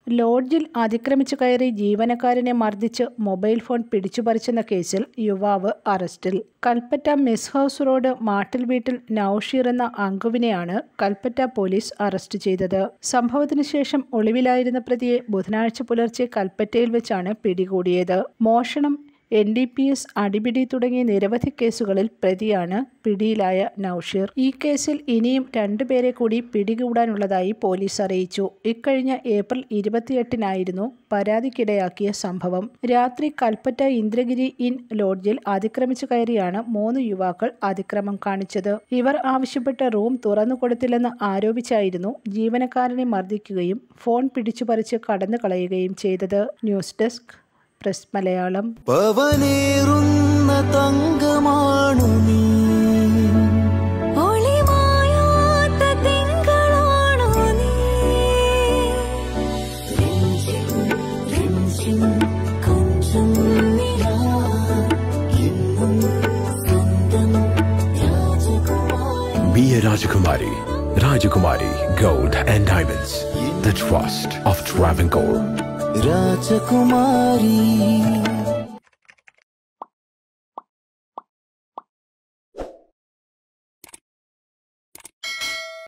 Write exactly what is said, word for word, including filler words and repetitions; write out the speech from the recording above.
ലോഡ്ജിൽ അതിക്രമിച്ചു കയറി ജീവനക്കാരനെ മർദ്ദിച്ച് മൊബൈൽ ഫോൺ പിടിച്ചുപറിച്ചെന്ന കേസിൽ യുവാവ് അറസ്റ്റിൽ. കൽപ്പറ്റ മെസ് ഹൗസ് റോഡ് മാട്ടിൽ വീട്ടിൽ നൌഷീർ എന്ന അങ്കുവിനെയാണ് കൽപ്പറ്റ പോലീസ് അറസ്റ്റ് ചെയ്തത്. സംഭവത്തിന് ശേഷം ഒളിവിലായിരുന്ന പ്രതിയെ ബുധനാഴ്ച പുലർച്ചെ കൽപ്പറ്റയിൽ വെച്ചാണ് പിടികൂടിയത്. മോഷണം, എൻ ഡി പി എസ്, അടിപിടി തുടങ്ങിയ നിരവധി കേസുകളിൽ പ്രതിയാണ് പിടിയിലായ നൌഷീർ. ഈ കേസിൽ ഇനിയും രണ്ടുപേരെ കൂടി പിടികൂടാനുള്ളതായി പോലീസ് അറിയിച്ചു. ഇക്കഴിഞ്ഞ ഏപ്രിൽ ഇരുപത്തിയെട്ടിനായിരുന്നു പരാതിക്കിടയാക്കിയ സംഭവം. രാത്രി കൽപ്പറ്റ ഇന്ദ്രഗിരി ഇൻ ലോഡ്ജിൽ അതിക്രമിച്ചു കയറിയാണ് മൂന്ന് യുവാക്കൾ അതിക്രമം കാണിച്ചത്. ഇവർ ആവശ്യപ്പെട്ട റൂം തുറന്നു കൊടുത്തില്ലെന്ന് ആരോപിച്ചായിരുന്നു ജീവനക്കാരനെ മർദ്ദിക്കുകയും ഫോൺ പിടിച്ചുപറിച്ച് കടന്നു കളയുകയും ചെയ്തത്. News desk press Malayalam. പവനേറുന്ന തങ്കമാണു നീ, ഒളിമായാത്ത തിങ്കളാണു നീ, കൊഞ്ചം നിലാ എന്നും സ്വന്തം രാജകുമാരി. Be a Rajakumari. Rajakumari Gold and Diamonds. The trust of Travancore. രാജകുമാരി.